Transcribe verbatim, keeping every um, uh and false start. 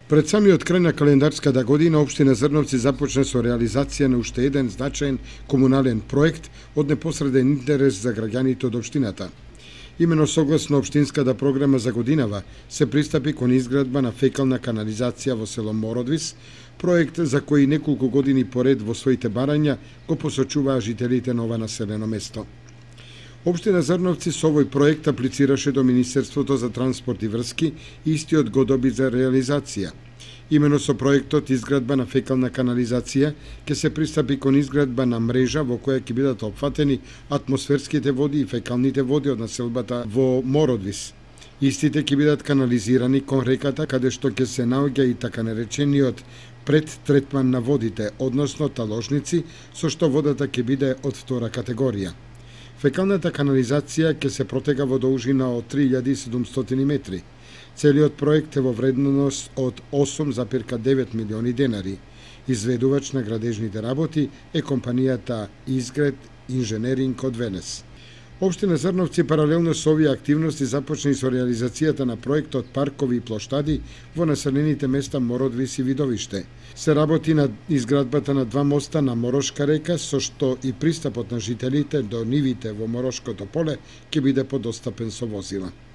Пред самиот крај на календарската година, општина Зрновци започна со реализација на уште еден значаен комунален проект од непосреден интерес за граѓаните од општината. Имено согласно општинската програма за годинава се пристапи кон изградба на фекална канализација во село Мородвис, проект за кој неколку години поред во своите барања го посочуваа жителите на ова населено место. Општина Зрновци со овој проект аплицираше до Министерството за транспорт и врски и истиот го доби за реализација. Имено со проектот изградба на фекална канализација ќе се пристапи кон изградба на мрежа во која ќе бидат опфатени атмосферските води и фекалните води од населбата во Мородвис. Истите ќе бидат канализирани кон реката каде што ќе се наоѓа и така наречениот предтретман на водите, односно таложници, со што водата ќе биде од втора категорија. Фекалната канализација ќе се протега во должина од три илјади и седумстотини метри. Целиот проект е во вредност од осум зарез девет милиони денари. Изведувач на градежните работи е компанијата Изгред инженеринг од Венес. Општина Зрновци паралелно со овие активности започна и со реализацијата на проектот паркови и плоштади во населените места Мородвис и Видовиште. Се работи на изградбата на два моста на Морошка река, со што и пристапот на жителите до нивите во Морошкото поле ќе биде подостапен со возила.